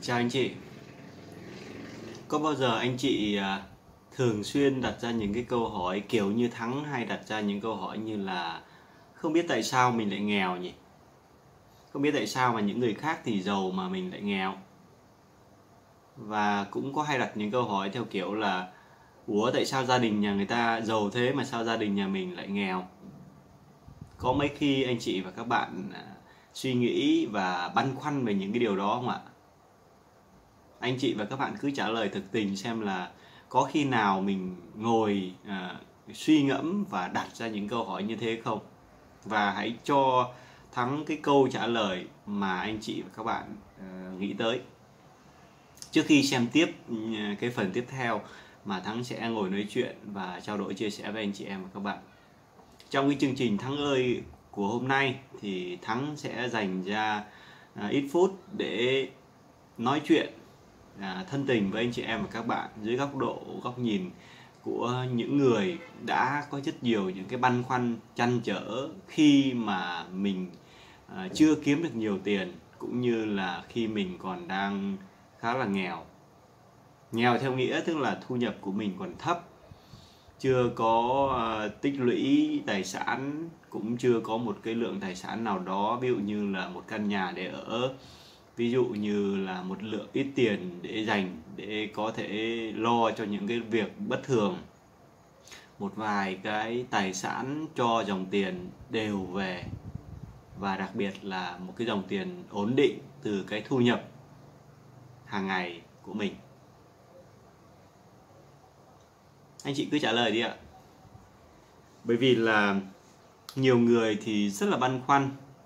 Chào anh chị. Có bao giờ anh chị thường xuyên đặt ra những cái câu hỏi kiểu như Thắng hay đặt ra những câu hỏi như là không biết tại sao mình lại nghèo nhỉ? Không biết tại sao mà những người khác thì giàu mà mình lại nghèo? Và cũng có hay đặt những câu hỏi theo kiểu là ủa tại sao gia đình nhà người ta giàu thế mà sao gia đình nhà mình lại nghèo? Có mấy khi anh chị và các bạn suy nghĩ và băn khoăn về những cái điều đó không ạ? Anh chị và các bạn cứ trả lời thực tình xem là có khi nào mình ngồi suy ngẫm và đặt ra những câu hỏi như thế không? Và hãy cho Thắng cái câu trả lời mà anh chị và các bạn nghĩ tới. Trước khi xem tiếp cái phần tiếp theo mà Thắng sẽ ngồi nói chuyện và trao đổi chia sẻ với anh chị em và các bạn. Trong cái chương trình Thắng ơi của hôm nay thì Thắng sẽ dành ra ít phút để nói chuyện thân tình với anh chị em và các bạn dưới góc nhìn của những người đã có rất nhiều những cái băn khoăn trăn trở khi mà mình chưa kiếm được nhiều tiền, cũng như là khi mình còn đang khá là nghèo. Nghèo theo nghĩa tức là thu nhập của mình còn thấp, chưa có tích lũy tài sản, cũng chưa có một cái lượng tài sản nào đó, ví dụ như là một căn nhà để ở, ví dụ như là một lượng ít tiền để dành để có thể lo cho những cái việc bất thường, một vài cái tài sản cho dòng tiền đều về, và đặc biệt là một cái dòng tiền ổn định từ cái thu nhập hàng ngày của mình. Anh chị cứ trả lời đi ạ. Bởi vì là nhiều người thì rất là băn khoăn,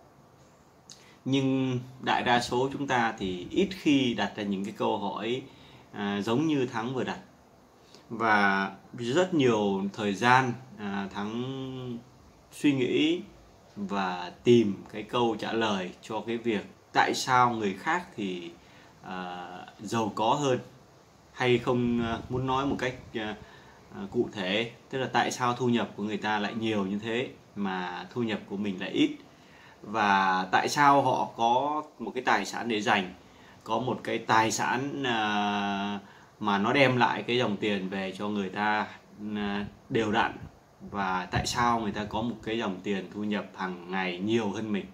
nhưng đại đa số chúng ta thì ít khi đặt ra những cái câu hỏi giống như Thắng vừa đặt. Và rất nhiều thời gian Thắng suy nghĩ và tìm cái câu trả lời cho cái việc tại sao người khác thì giàu có hơn, hay không muốn nói một cách cụ thể, tức là tại sao thu nhập của người ta lại nhiều như thế mà thu nhập của mình lại ít, và tại sao họ có một cái tài sản để dành, có một cái tài sản mà nó đem lại cái dòng tiền về cho người ta đều đặn, và tại sao người ta có một cái dòng tiền thu nhập hàng ngày nhiều hơn mình.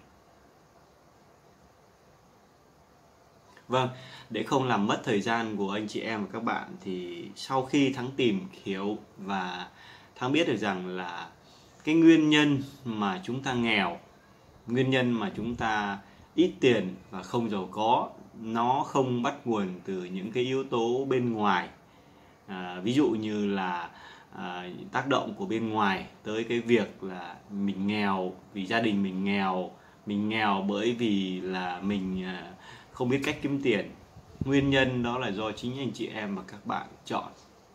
Vâng, để không làm mất thời gian của anh chị em và các bạn thì sau khi Thắng tìm hiểu và Thắng biết được rằng là cái nguyên nhân mà chúng ta nghèo, nguyên nhân mà chúng ta ít tiền và không giàu có, nó không bắt nguồn từ những cái yếu tố bên ngoài, ví dụ như là tác động của bên ngoài tới cái việc là mình nghèo vì gia đình mình nghèo bởi vì là mình không biết cách kiếm tiền. Nguyên nhân đó là do chính anh chị em và các bạn chọn.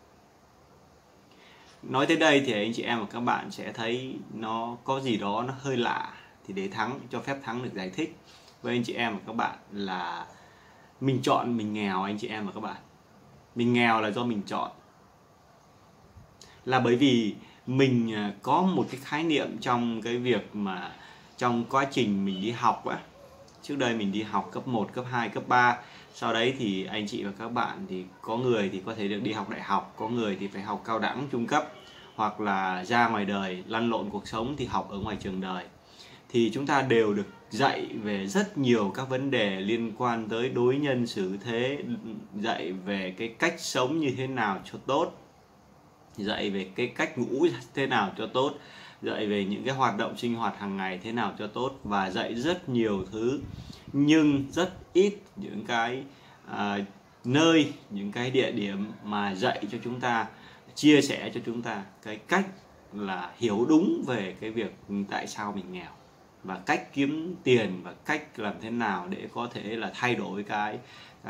Nói tới đây thì anh chị em và các bạn sẽ thấy nó có gì đó nó hơi lạ, thì để Thắng cho phép Thắng được giải thích với anh chị em và các bạn là mình chọn mình nghèo. Anh chị em và các bạn, mình nghèo là do mình chọn, là bởi vì mình có một cái khái niệm trong cái việc mà trong quá trình mình đi học á. Trước đây mình đi học cấp 1, cấp 2, cấp 3. Sau đấy thì anh chị và các bạn thì có người thì có thể được đi học đại học, có người thì phải học cao đẳng, trung cấp, hoặc là ra ngoài đời lăn lộn cuộc sống thì học ở ngoài trường đời. Thì chúng ta đều được dạy về rất nhiều các vấn đề liên quan tới đối nhân xử thế, dạy về cái cách sống như thế nào cho tốt, dạy về cái cách ngủ thế nào cho tốt, dạy về những cái hoạt động sinh hoạt hàng ngày thế nào cho tốt, và dạy rất nhiều thứ, nhưng rất ít những cái nơi, những cái địa điểm mà dạy cho chúng ta, chia sẻ cho chúng ta cái cách là hiểu đúng về cái việc tại sao mình nghèo, và cách kiếm tiền, và cách làm thế nào để có thể là thay đổi cái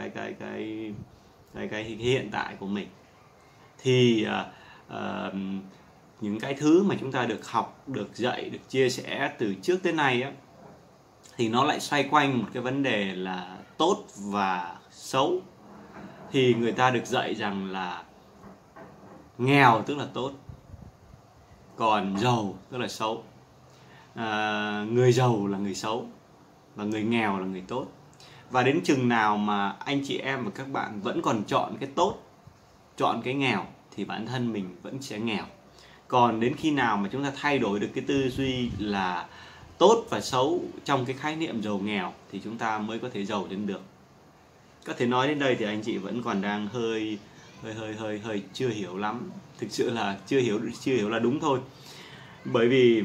hiện tại của mình. Thì những cái thứ mà chúng ta được học, được dạy, được chia sẻ từ trước tới nay á, thì nó lại xoay quanh một cái vấn đề là tốt và xấu. Thì người ta được dạy rằng là nghèo tức là tốt, còn giàu tức là xấu. Người giàu là người xấu và người nghèo là người tốt. Và đến chừng nào mà anh chị em và các bạn vẫn còn chọn cái tốt, chọn cái nghèo, thì bản thân mình vẫn sẽ nghèo. Còn đến khi nào mà chúng ta thay đổi được cái tư duy là tốt và xấu trong cái khái niệm giàu nghèo, thì chúng ta mới có thể giàu lên được. Có thể nói đến đây thì anh chị vẫn còn đang hơi chưa hiểu lắm. Thực sự là chưa hiểu là đúng thôi. Bởi vì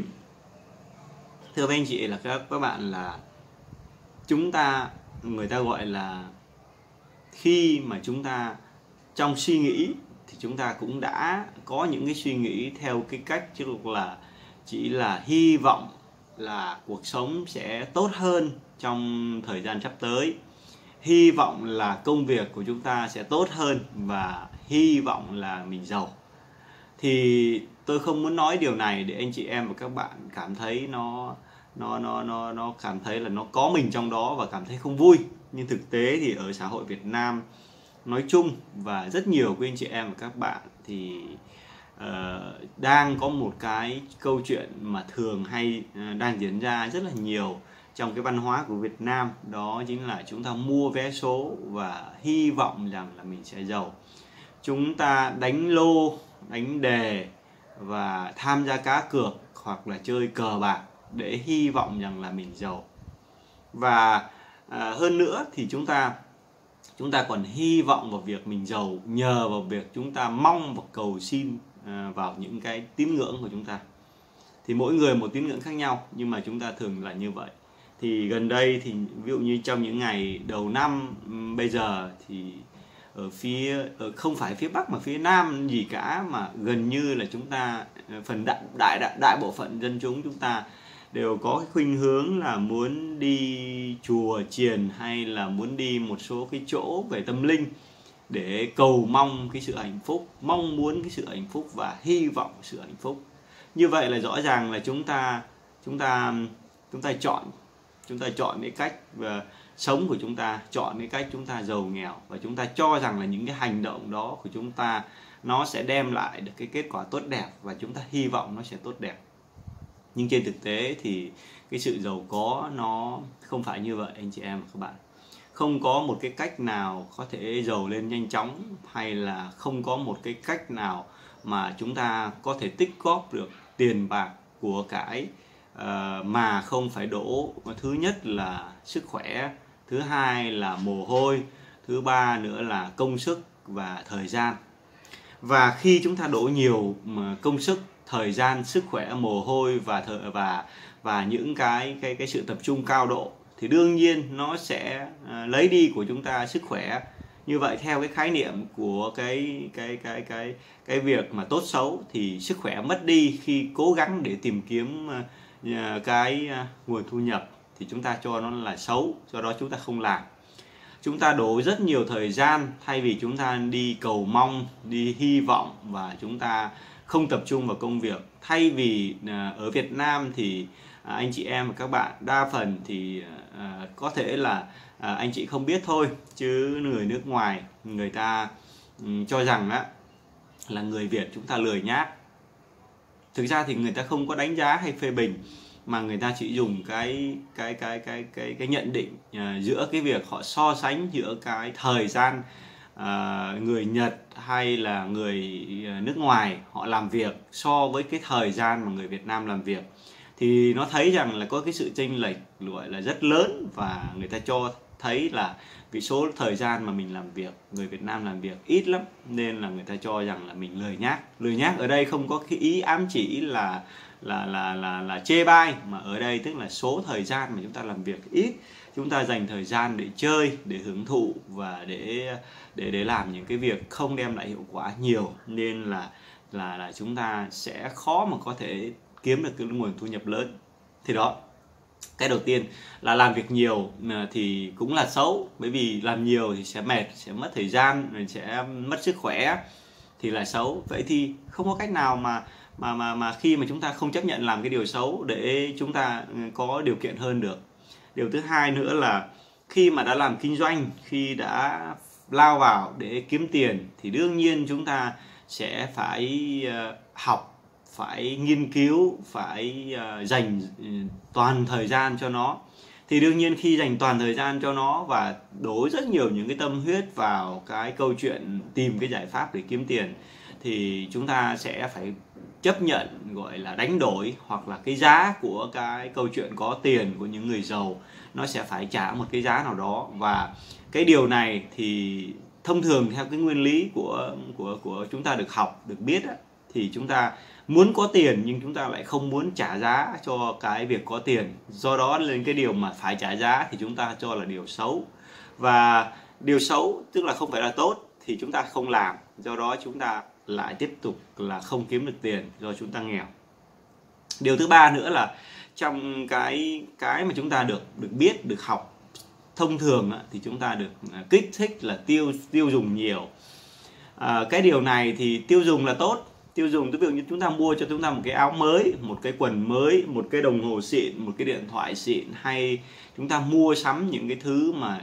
thưa với anh chị là các bạn, là chúng ta, người ta gọi là khi mà chúng ta trong suy nghĩ thì chúng ta cũng đã có những cái suy nghĩ theo cái cách chứ là chỉ là hy vọng là cuộc sống sẽ tốt hơn trong thời gian sắp tới, hy vọng là công việc của chúng ta sẽ tốt hơn và hy vọng là mình giàu. Thì tôi không muốn nói điều này để anh chị em và các bạn cảm thấy nó cảm thấy là nó có mình trong đó và cảm thấy không vui. Nhưng thực tế thì ở xã hội Việt Nam nói chung và rất nhiều quý anh chị em và các bạn thì đang có một cái câu chuyện mà thường hay đang diễn ra rất là nhiều trong cái văn hóa của Việt Nam. Đó chính là chúng ta mua vé số và hy vọng rằng là mình sẽ giàu. Chúng ta đánh lô, đánh đề và tham gia cá cược hoặc là chơi cờ bạc để hy vọng rằng là mình giàu. Và hơn nữa thì chúng ta còn hy vọng vào việc mình giàu nhờ vào việc chúng ta mong và cầu xin vào những cái tín ngưỡng của chúng ta. Thì mỗi người một tín ngưỡng khác nhau, nhưng mà chúng ta thường là như vậy. Thì gần đây thì ví dụ như trong những ngày đầu năm bây giờ thì không phải phía Bắc mà phía Nam gì cả, mà gần như là chúng ta phần đại bộ phận dân chúng ta đều có cái khuynh hướng là muốn đi chùa chiền hay là muốn đi một số cái chỗ về tâm linh để cầu mong cái sự hạnh phúc, mong muốn cái sự hạnh phúc và hy vọng sự hạnh phúc. Như vậy là rõ ràng là chúng ta chọn cái cách sống của chúng ta, chọn cái cách chúng ta giàu nghèo, và chúng ta cho rằng là những cái hành động đó của chúng ta nó sẽ đem lại được cái kết quả tốt đẹp và chúng ta hy vọng nó sẽ tốt đẹp. Nhưng trên thực tế thì cái sự giàu có nó không phải như vậy anh chị em và các bạn. Không có một cái cách nào có thể giàu lên nhanh chóng, hay là không có một cái cách nào mà chúng ta có thể tích góp được tiền bạc của cải mà không phải đổ thứ nhất là sức khỏe, thứ hai là mồ hôi, thứ ba nữa là công sức và thời gian. Và khi chúng ta đổ nhiều công sức, thời gian, sức khỏe, mồ hôi và những cái sự tập trung cao độ thì đương nhiên nó sẽ lấy đi của chúng ta sức khỏe. Như vậy theo cái khái niệm của cái việc mà tốt xấu thì sức khỏe mất đi khi cố gắng để tìm kiếm cái nguồn thu nhập thì chúng ta cho nó là xấu, do đó chúng ta không làm. Chúng ta đổ rất nhiều thời gian thay vì chúng ta đi cầu mong, đi hy vọng, và chúng ta không tập trung vào công việc. Thay vì ở Việt Nam thì anh chị em và các bạn đa phần thì có thể là anh chị không biết thôi, chứ người nước ngoài người ta cho rằng là người Việt chúng ta lười nhác. Thực ra thì người ta không có đánh giá hay phê bình, mà người ta chỉ dùng cái nhận định giữa cái việc họ so sánh giữa cái thời gian người Nhật hay là người nước ngoài họ làm việc so với cái thời gian mà người Việt Nam làm việc, thì nó thấy rằng là có cái sự chênh lệch gọi là rất lớn. Và người ta cho thấy là cái số thời gian mà mình làm việc, người Việt Nam làm việc ít lắm, nên là người ta cho rằng là mình lười nhác. Lười nhác ở đây không có cái ý ám chỉ là chê bai, mà ở đây tức là số thời gian mà chúng ta làm việc ít, chúng ta dành thời gian để chơi, để hưởng thụ và để làm những cái việc không đem lại hiệu quả nhiều, nên là chúng ta sẽ khó mà có thể kiếm được cái nguồn thu nhập lớn. Thì đó, cái đầu tiên là làm việc nhiều thì cũng là xấu, bởi vì làm nhiều thì sẽ mệt, sẽ mất thời gian, rồi sẽ mất sức khỏe thì là xấu. Vậy thì không có cách nào mà khi mà chúng ta không chấp nhận làm cái điều xấu để chúng ta có điều kiện hơn được. Điều thứ hai nữa là khi mà đã làm kinh doanh, khi đã lao vào để kiếm tiền thì đương nhiên chúng ta sẽ phải học, phải nghiên cứu, phải dành toàn thời gian cho nó. Thì đương nhiên khi dành toàn thời gian cho nó và đổ rất nhiều những cái tâm huyết vào cái câu chuyện tìm cái giải pháp để kiếm tiền, thì chúng ta sẽ phải chấp nhận gọi là đánh đổi, hoặc là cái giá của cái câu chuyện có tiền của những người giàu nó sẽ phải trả một cái giá nào đó. Và cái điều này thì thông thường theo cái nguyên lý của chúng ta được học, được biết á, thì chúng ta muốn có tiền nhưng chúng ta lại không muốn trả giá cho cái việc có tiền. Do đó lên cái điều mà phải trả giá thì chúng ta cho là điều xấu. Và điều xấu tức là không phải là tốt thì chúng ta không làm. Do đó chúng ta lại tiếp tục là không kiếm được tiền do chúng ta nghèo. Điều thứ ba nữa là trong cái mà chúng ta được biết, được học thông thường thì chúng ta được kích thích là tiêu dùng nhiều. Cái điều này thì tiêu dùng là tốt. Tiêu dùng ví dụ như chúng ta mua cho chúng ta một cái áo mới, một cái quần mới, một cái đồng hồ xịn, một cái điện thoại xịn, hay chúng ta mua sắm những cái thứ mà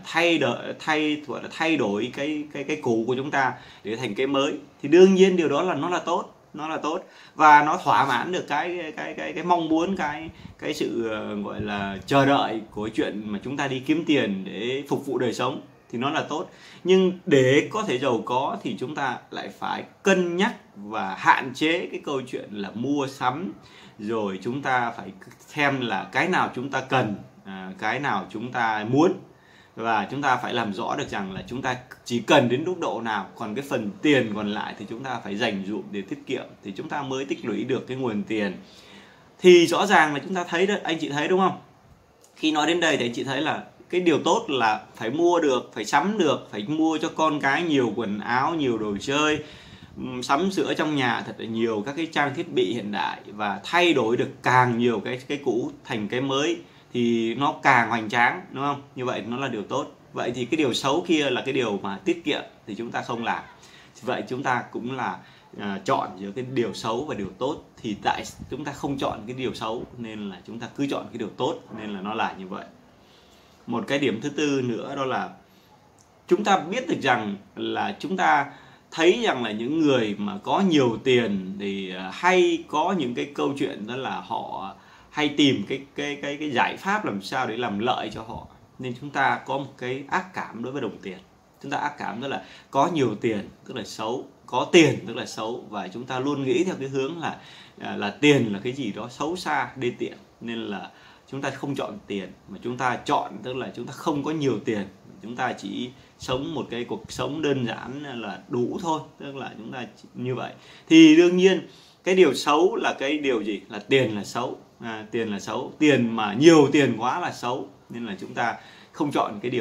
thay đổi cái cũ của chúng ta để thành cái mới, thì đương nhiên điều đó là nó là tốt và nó thỏa mãn được cái mong muốn, cái sự gọi là chờ đợi của chuyện mà chúng ta đi kiếm tiền để phục vụ đời sống, thì nó là tốt. Nhưng để có thể giàu có thì chúng ta lại phải cân nhắc và hạn chế cái câu chuyện là mua sắm, rồi chúng ta phải xem là cái nào chúng ta cần, cái nào chúng ta muốn, và chúng ta phải làm rõ được rằng là chúng ta chỉ cần đến mức độ nào, còn cái phần tiền còn lại thì chúng ta phải dành dụm để tiết kiệm, thì chúng ta mới tích lũy được cái nguồn tiền. Thì rõ ràng là chúng ta thấy đó, anh chị thấy đúng không? Khi nói đến đây thì anh chị thấy là cái điều tốt là phải mua được, phải sắm được, phải mua cho con cái nhiều quần áo, nhiều đồ chơi, sắm sửa trong nhà thật là nhiều các cái trang thiết bị hiện đại, và thay đổi được càng nhiều cái cũ thành cái mới thì nó càng hoành tráng, đúng không? Như vậy nó là điều tốt. Vậy thì cái điều xấu kia là cái điều mà tiết kiệm thì chúng ta không làm. Vậy chúng ta cũng là chọn giữa cái điều xấu và điều tốt, thì tại chúng ta không chọn cái điều xấu nên là chúng ta cứ chọn cái điều tốt, nên là nó là như vậy. Một cái điểm thứ tư nữa đó là chúng ta biết được rằng là chúng ta thấy rằng là những người mà có nhiều tiền thì hay có những cái câu chuyện đó là họ hay tìm cái giải pháp làm sao để làm lợi cho họ, nên chúng ta có một cái ác cảm đối với đồng tiền. Chúng ta ác cảm đó là có nhiều tiền tức là xấu, có tiền tức là xấu, và chúng ta luôn nghĩ theo cái hướng là tiền là cái gì đó xấu xa, đê tiện, nên là chúng ta không chọn tiền mà chúng ta chọn tức là chúng ta không có nhiều tiền, chúng ta chỉ sống một cái cuộc sống đơn giản là đủ thôi, tức là chúng ta như vậy. Thì đương nhiên cái điều xấu là cái điều gì? Là tiền là xấu. Tiền là xấu, tiền mà nhiều tiền quá là xấu, nên là chúng ta không chọn cái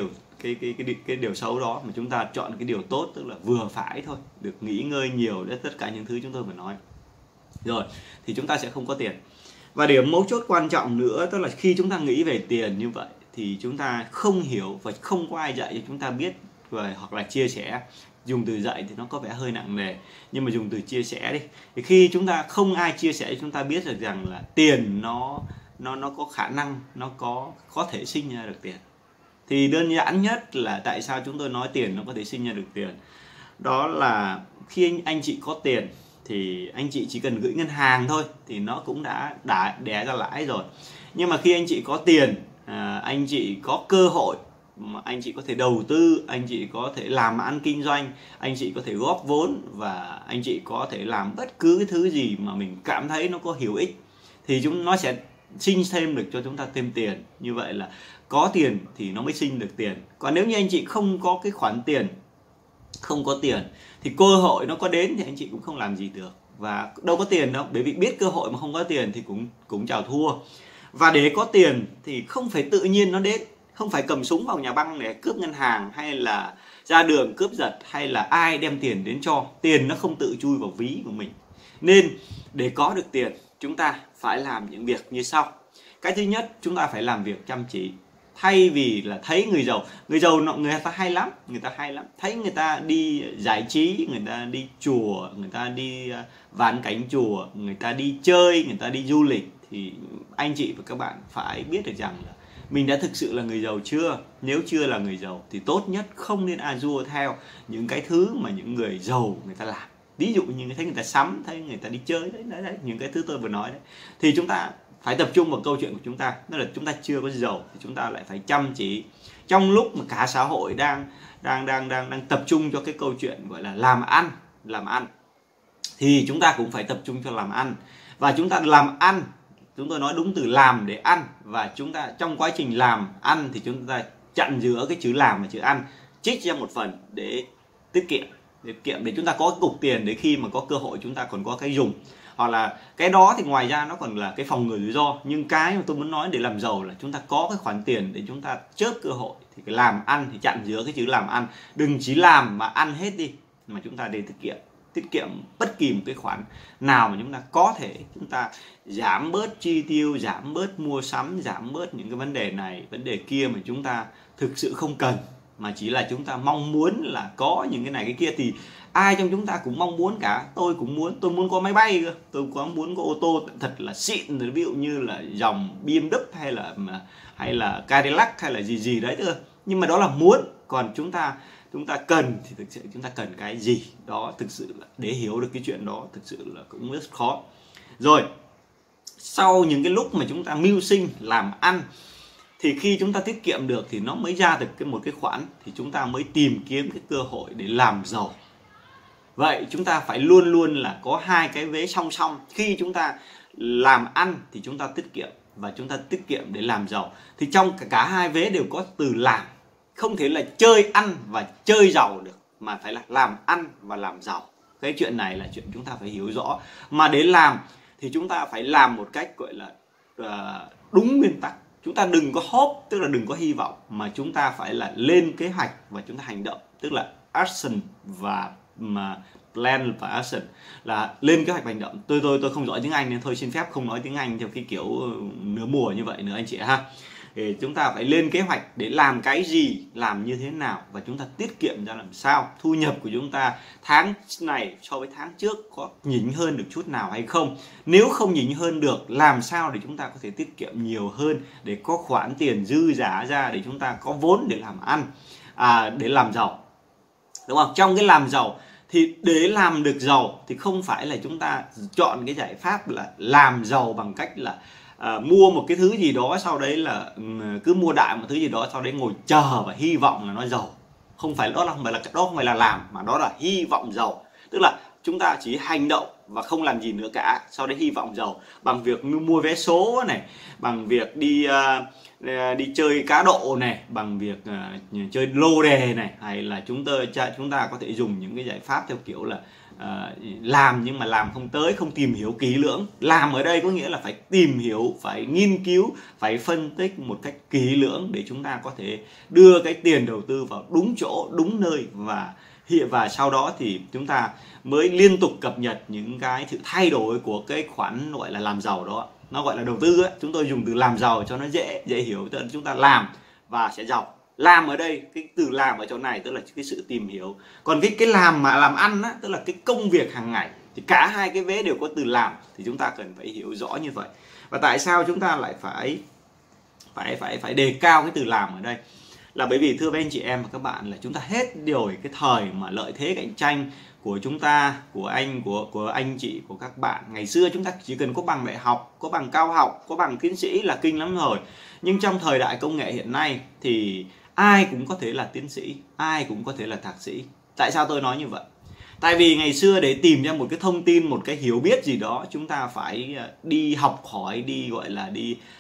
điều xấu đó, mà chúng ta chọn cái điều tốt, tức là vừa phải thôi, được nghỉ ngơi nhiều, để tất cả những thứ chúng tôi vừa nói rồi, thì chúng ta sẽ không có tiền. Và điểm mấu chốt quan trọng nữa, tức là khi chúng ta nghĩ về tiền như vậy thì chúng ta không hiểu và không có ai dạy cho chúng ta biết, hoặc là chia sẻ. Dùng từ dạy thì nó có vẻ hơi nặng nề, nhưng mà dùng từ chia sẻ đi, thì khi chúng ta không ai chia sẻ cho chúng ta biết được rằng là tiền nó có khả năng, nó có thể sinh ra được tiền. Thì đơn giản nhất là tại sao chúng tôi nói tiền nó có thể sinh ra được tiền, đó là khi anh chị có tiền thì anh chị chỉ cần gửi ngân hàng thôi thì nó cũng đã đẻ ra lãi rồi. Nhưng mà khi anh chị có tiền, anh chị có cơ hội mà anh chị có thể đầu tư, anh chị có thể làm ăn kinh doanh, anh chị có thể góp vốn, và anh chị có thể làm bất cứ cái thứ gì mà mình cảm thấy nó có hữu ích, thì nó sẽ sinh thêm được cho chúng ta thêm tiền. Như vậy là có tiền thì nó mới sinh được tiền. Còn nếu như anh chị không có cái khoản tiền, không có tiền thì cơ hội nó có đến thì anh chị cũng không làm gì được, và đâu có tiền đâu, bởi vì biết cơ hội mà không có tiền thì cũng chào thua. Và để có tiền thì không phải tự nhiên nó đến, không phải cầm súng vào nhà băng để cướp ngân hàng, hay là ra đường cướp giật, hay là ai đem tiền đến cho. Tiền nó không tự chui vào ví của mình. Nên để có được tiền, chúng ta phải làm những việc như sau. Cái thứ nhất, chúng ta phải làm việc chăm chỉ. Thay vì là thấy người giàu người ta hay lắm, thấy người ta đi giải trí, người ta đi chùa, người ta đi vãn cảnh chùa, người ta đi chơi, người ta đi du lịch, thì anh chị và các bạn phải biết được rằng là mình đã thực sự là người giàu chưa. Nếu chưa là người giàu thì tốt nhất không nên đua theo những cái thứ mà những người giàu người ta làm. Ví dụ như thấy người ta sắm, thấy người ta đi chơi đấy, những cái thứ tôi vừa nói đấy, thì chúng ta phải tập trung vào câu chuyện của chúng ta. Tức là chúng ta chưa có giàu thì chúng ta lại phải chăm chỉ. Trong lúc mà cả xã hội đang tập trung cho cái câu chuyện gọi là làm ăn thì chúng ta cũng phải tập trung cho làm ăn. Và chúng ta làm ăn, chúng tôi nói đúng từ làm để ăn, và chúng ta trong quá trình làm ăn thì chúng ta chặn giữa cái chữ làm và chữ ăn, trích ra một phần để tiết kiệm để chúng ta có cái cục tiền để khi mà có cơ hội chúng ta còn có cái dùng. Hoặc là cái đó thì ngoài ra nó còn là cái phòng ngừa rủi ro, nhưng cái mà tôi muốn nói để làm giàu là chúng ta có cái khoản tiền để chúng ta chớp cơ hội. Thì cái làm ăn thì chặn giữa cái chữ làm ăn, đừng chỉ làm mà ăn hết đi, mà chúng ta để tiết kiệm bất kỳ một cái khoản nào mà chúng ta có thể, chúng ta giảm bớt chi tiêu, giảm bớt mua sắm, giảm bớt những cái vấn đề này vấn đề kia mà chúng ta thực sự không cần, mà chỉ là chúng ta mong muốn là có những cái này cái kia. Thì ai trong chúng ta cũng mong muốn cả, tôi cũng muốn, tôi muốn có máy bay cơ, tôi có muốn có ô tô thật là xịn, ví dụ như là dòng BMW hay là Cadillac hay là gì đấy cơ. Nhưng mà đó là muốn, còn chúng ta cần thì thực sự chúng ta cần cái gì đó, thực sự là để hiểu được cái chuyện đó thực sự là cũng rất khó. Rồi sau những cái lúc mà chúng ta mưu sinh làm ăn thì khi chúng ta tiết kiệm được thì nó mới ra được một cái khoản, thì chúng ta mới tìm kiếm cái cơ hội để làm giàu. Vậy chúng ta phải luôn luôn là có hai cái vế song song. Khi chúng ta làm ăn thì chúng ta tiết kiệm, và chúng ta tiết kiệm để làm giàu. Thì trong cả hai vế đều có từ làm. Không thể là chơi ăn và chơi giàu được, mà phải là làm ăn và làm giàu. Cái chuyện này là chuyện chúng ta phải hiểu rõ. Mà để làm thì chúng ta phải làm một cách gọi là đúng nguyên tắc. Chúng ta đừng có hope, tức là đừng có hy vọng, mà chúng ta phải là lên kế hoạch và chúng ta hành động, tức là action và plan và action, là lên kế hoạch hành động. Tôi không giỏi tiếng Anh nên thôi xin phép không nói tiếng Anh theo cái kiểu nửa mùa như vậy nữa anh chị ha. Thì chúng ta phải lên kế hoạch để làm cái gì, làm như thế nào, và chúng ta tiết kiệm ra làm sao. Thu nhập của chúng ta tháng này so với tháng trước có nhỉnh hơn được chút nào hay không. Nếu không nhỉnh hơn được, làm sao để chúng ta có thể tiết kiệm nhiều hơn, để có khoản tiền dư giả ra để chúng ta có vốn để làm ăn, để làm giàu, đúng không? Trong cái làm giàu thì để làm được giàu thì không phải là chúng ta chọn cái giải pháp là làm giàu bằng cách là mua một cái thứ gì đó, sau đấy là cứ mua đại một thứ gì đó, sau đấy ngồi chờ và hy vọng là nó giàu. Không phải, đó không phải là làm, mà đó là hy vọng giàu. Tức là chúng ta chỉ hành động và không làm gì nữa cả, sau đấy hy vọng giàu bằng việc mua vé số này, bằng việc đi chơi cá độ này, bằng việc chơi lô đề này, hay là chúng ta có thể dùng những cái giải pháp theo kiểu là làm nhưng mà làm không tới, không tìm hiểu kỹ lưỡng. Làm ở đây có nghĩa là phải tìm hiểu, phải nghiên cứu, phải phân tích một cách kỹ lưỡng để chúng ta có thể đưa cái tiền đầu tư vào đúng chỗ, đúng nơi, và sau đó thì chúng ta mới liên tục cập nhật những cái sự thay đổi của cái khoản gọi là làm giàu đó. Nó gọi là đầu tư ấy. Chúng tôi dùng từ làm giàu cho nó dễ hiểu, tức là chúng ta làm và sẽ giàu. Làm ở đây, cái từ làm ở chỗ này tức là cái sự tìm hiểu. Còn cái làm mà làm ăn á, tức là cái công việc hàng ngày, thì cả hai cái vế đều có từ làm, thì chúng ta cần phải hiểu rõ như vậy. Và tại sao chúng ta lại phải đề cao cái từ làm ở đây? Là bởi vì thưa với anh chị em và các bạn, là chúng ta hết rồi cái thời mà lợi thế cạnh tranh của chúng ta, của anh chị, của các bạn. Ngày xưa chúng ta chỉ cần có bằng đại học, có bằng cao học, có bằng tiến sĩ là kinh lắm rồi. Nhưng trong thời đại công nghệ hiện nay thì ai cũng có thể là tiến sĩ, ai cũng có thể là thạc sĩ. Tại sao tôi nói như vậy? Tại vì ngày xưa để tìm ra một cái thông tin, một cái hiểu biết gì đó, chúng ta phải đi học hỏi, đi gọi là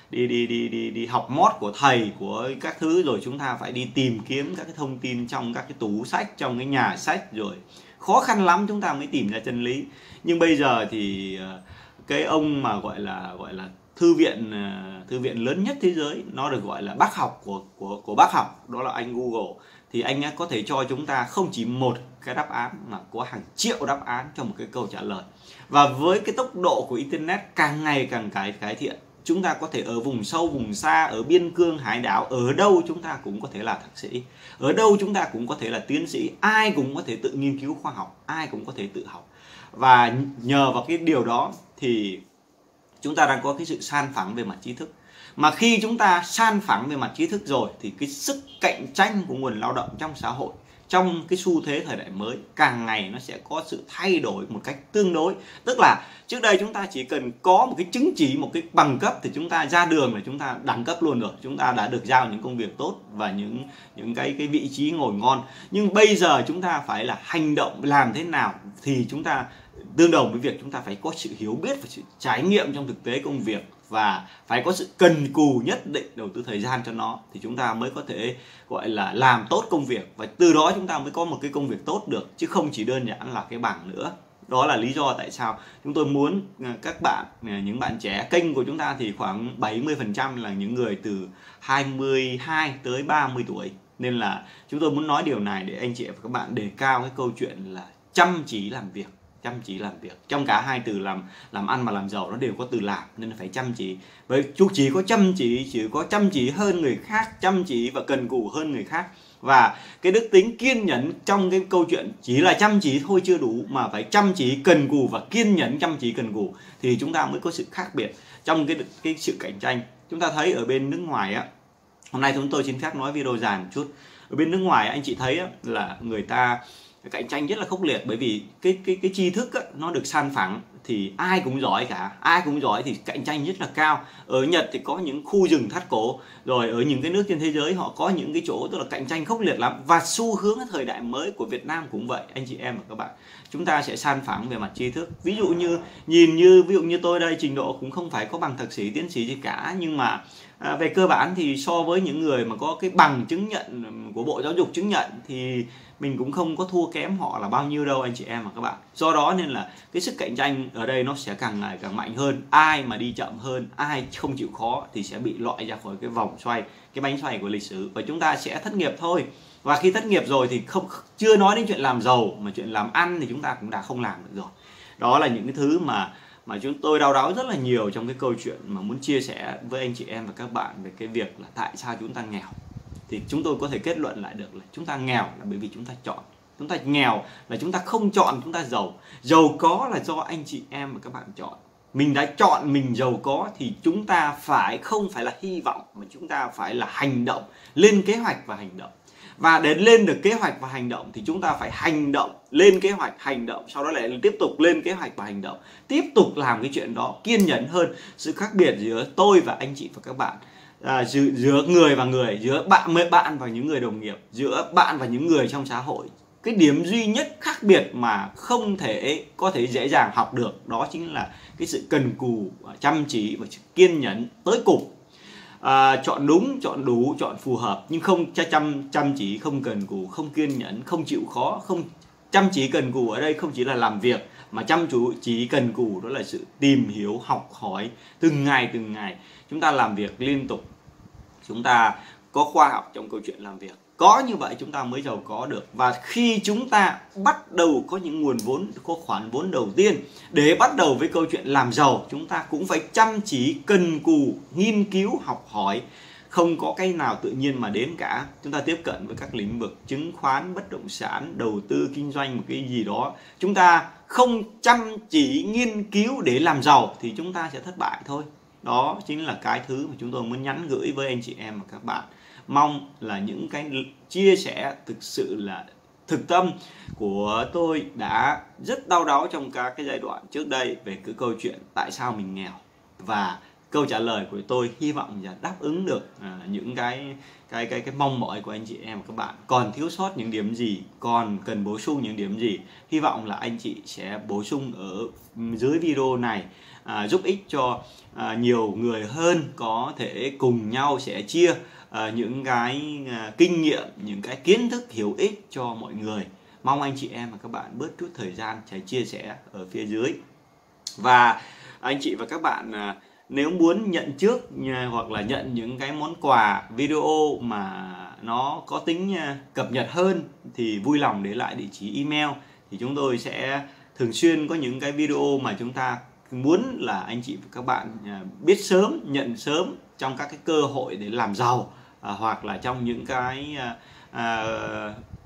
đi học mót của thầy, của các thứ, rồi chúng ta phải đi tìm kiếm các cái thông tin trong các cái tủ sách, trong cái nhà sách, rồi khó khăn lắm chúng ta mới tìm ra chân lý. Nhưng bây giờ thì cái ông mà gọi là thư viện lớn nhất thế giới, nó được gọi là bác học của bác học, đó là anh Google. Thì anh ấy có thể cho chúng ta không chỉ một cái đáp án mà có hàng triệu đáp án cho một cái câu trả lời. Và với cái tốc độ của internet càng ngày càng cải thiện, chúng ta có thể ở vùng sâu vùng xa, ở biên cương hải đảo, ở đâu chúng ta cũng có thể là thạc sĩ, ở đâu chúng ta cũng có thể là tiến sĩ, ai cũng có thể tự nghiên cứu khoa học, ai cũng có thể tự học. Và nhờ vào cái điều đó thì chúng ta đang có cái sự san phẳng về mặt trí thức. Mà khi chúng ta san phẳng về mặt trí thức rồi thì cái sức cạnh tranh của nguồn lao động trong xã hội trong cái xu thế thời đại mới, càng ngày nó sẽ có sự thay đổi một cách tương đối. Tức là trước đây chúng ta chỉ cần có một cái chứng chỉ, một cái bằng cấp thì chúng ta ra đường là chúng ta đẳng cấp luôn rồi, chúng ta đã được giao những công việc tốt và những cái vị trí ngồi ngon. Nhưng bây giờ chúng ta phải là hành động làm thế nào thì chúng ta tương đồng với việc chúng ta phải có sự hiểu biết và sự trải nghiệm trong thực tế công việc, và phải có sự cần cù nhất định, đầu tư thời gian cho nó thì chúng ta mới có thể gọi là làm tốt công việc, và từ đó chúng ta mới có một cái công việc tốt được, chứ không chỉ đơn giản là cái bằng nữa. Đó là lý do tại sao chúng tôi muốn các bạn, những bạn trẻ, kênh của chúng ta thì khoảng 70% là những người từ 22 tới 30 tuổi. Nên là chúng tôi muốn nói điều này để anh chị và các bạn đề cao cái câu chuyện là chăm chỉ làm việc. Chăm chỉ làm việc, trong cả hai từ làm ăn và làm giàu nó đều có từ làm, nên là phải chăm chỉ. Với chú chỉ có chăm chỉ hơn người khác, chăm chỉ và cần cù hơn người khác. Và cái đức tính kiên nhẫn trong cái câu chuyện chỉ là chăm chỉ thôi chưa đủ, mà phải chăm chỉ, cần cù và kiên nhẫn, chăm chỉ, cần cù thì chúng ta mới có sự khác biệt trong cái sự cạnh tranh. Chúng ta thấy ở bên nước ngoài á, hôm nay chúng tôi xin phép nói video dài một chút. Ở bên nước ngoài anh chị thấy á, là người ta cạnh tranh rất là khốc liệt, bởi vì cái tri thức á, nó được san phẳng thì ai cũng giỏi cả, ai cũng giỏi thì cạnh tranh rất là cao. Ở Nhật thì có những khu rừng thắt cổ, rồi ở những cái nước trên thế giới họ có những cái chỗ tức là cạnh tranh khốc liệt lắm. Và xu hướng thời đại mới của Việt Nam cũng vậy anh chị em và các bạn, chúng ta sẽ san phẳng về mặt tri thức. Ví dụ như tôi đây, trình độ cũng không phải có bằng thạc sĩ, tiến sĩ gì cả, nhưng mà về cơ bản thì so với những người mà có cái bằng chứng nhận của Bộ Giáo dục chứng nhận thì mình cũng không có thua kém họ là bao nhiêu đâu anh chị em và các bạn. Do đó nên là cái sức cạnh tranh ở đây nó sẽ càng ngày càng mạnh hơn. Ai mà đi chậm hơn, ai không chịu khó thì sẽ bị loại ra khỏi cái vòng xoay, cái bánh xoay của lịch sử, và chúng ta sẽ thất nghiệp thôi. Và khi thất nghiệp rồi thì chưa nói đến chuyện làm giàu, mà chuyện làm ăn thì chúng ta cũng đã không làm được rồi. Đó là những cái thứ mà chúng tôi đau đáu rất là nhiều trong cái câu chuyện mà muốn chia sẻ với anh chị em và các bạn về cái việc là tại sao chúng ta nghèo. Thì chúng tôi có thể kết luận lại được là chúng ta nghèo là bởi vì chúng ta chọn. Chúng ta nghèo là chúng ta không chọn chúng ta giàu. Giàu có là do anh chị em và các bạn chọn. Mình đã chọn mình giàu có thì chúng ta không phải là hy vọng, mà chúng ta phải là hành động, lên kế hoạch và hành động. Và để lên được kế hoạch và hành động thì chúng ta phải hành động, lên kế hoạch, hành động, sau đó lại tiếp tục lên kế hoạch và hành động, tiếp tục làm cái chuyện đó, kiên nhẫn hơn. Sự khác biệt giữa tôi và anh chị và các bạn, giữa người và người, giữa bạn và những người đồng nghiệp, giữa bạn và những người trong xã hội, cái điểm duy nhất khác biệt mà không thể có thể dễ dàng học được, đó chính là cái sự cần cù, chăm chỉ và sự kiên nhẫn tới cùng. Chọn đúng, chọn đủ, chọn phù hợp, nhưng không chăm chỉ, không cần cù, không kiên nhẫn, không chịu khó. Không chăm chỉ cần cù ở đây không chỉ là làm việc, mà chăm chỉ cần cù đó là sự tìm hiểu, học hỏi từng ngày chúng ta làm việc liên tục, chúng ta có khoa học trong câu chuyện làm việc. Có như vậy chúng ta mới giàu có được. Và khi chúng ta bắt đầu có những nguồn vốn, có khoản vốn đầu tiên để bắt đầu với câu chuyện làm giàu, chúng ta cũng phải chăm chỉ, cần cù, nghiên cứu, học hỏi. Không có cái nào tự nhiên mà đến cả. Chúng ta tiếp cận với các lĩnh vực chứng khoán, bất động sản, đầu tư, kinh doanh một cái gì đó, chúng ta không chăm chỉ nghiên cứu để làm giàu thì chúng ta sẽ thất bại thôi. Đó chính là cái thứ mà chúng tôi muốn nhắn gửi với anh chị em và các bạn. Mong là những cái chia sẻ thực sự là thực tâm của tôi đã rất đau đáu trong các cái giai đoạn trước đây về cái câu chuyện tại sao mình nghèo, và câu trả lời của tôi hy vọng là đáp ứng được những cái mong mỏi của anh chị em và các bạn. Còn thiếu sót những điểm gì, còn cần bổ sung những điểm gì, hy vọng là anh chị sẽ bổ sung ở dưới video này, giúp ích cho nhiều người hơn, có thể cùng nhau sẽ chia những cái kinh nghiệm, những cái kiến thức hữu ích cho mọi người. Mong anh chị em và các bạn bớt chút thời gian sẽ chia sẻ ở phía dưới. Và anh chị và các bạn nếu muốn nhận trước hoặc là nhận những cái món quà video mà nó có tính cập nhật hơn thì vui lòng để lại địa chỉ email. Thì chúng tôi sẽ thường xuyên có những cái video mà chúng ta muốn là anh chị và các bạn biết sớm, nhận sớm trong các cái cơ hội để làm giàu, hoặc là trong những cái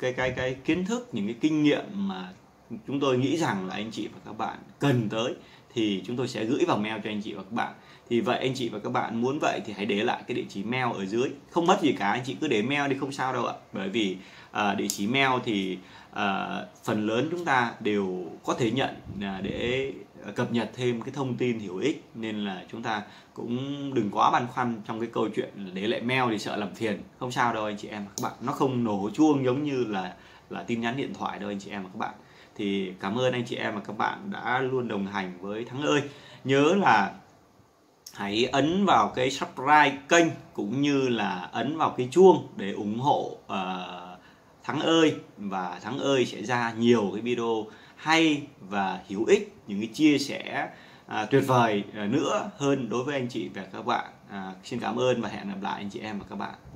kiến thức, những cái kinh nghiệm mà chúng tôi nghĩ rằng là anh chị và các bạn cần tới, thì chúng tôi sẽ gửi vào mail cho anh chị và các bạn. Thì vậy anh chị và các bạn muốn vậy thì hãy để lại cái địa chỉ mail ở dưới, không mất gì cả, anh chị cứ để mail đi không sao đâu ạ. Bởi vì địa chỉ mail thì phần lớn chúng ta đều có thể nhận để cập nhật thêm cái thông tin hữu ích, nên là chúng ta cũng đừng quá băn khoăn trong cái câu chuyện để lại mail thì sợ làm phiền. Không sao đâu anh chị em và các bạn, nó không nổ chuông giống như là tin nhắn điện thoại đâu anh chị em và các bạn. Thì cảm ơn anh chị em và các bạn đã luôn đồng hành với Thắng ơi. Nhớ là hãy ấn vào cái subscribe kênh cũng như là ấn vào cái chuông để ủng hộ Thắng ơi, và Thắng ơi sẽ ra nhiều cái video hay và hữu ích, những cái chia sẻ tuyệt vời nữa hơn đối với anh chị và các bạn. Xin cảm ơn và hẹn gặp lại anh chị em và các bạn.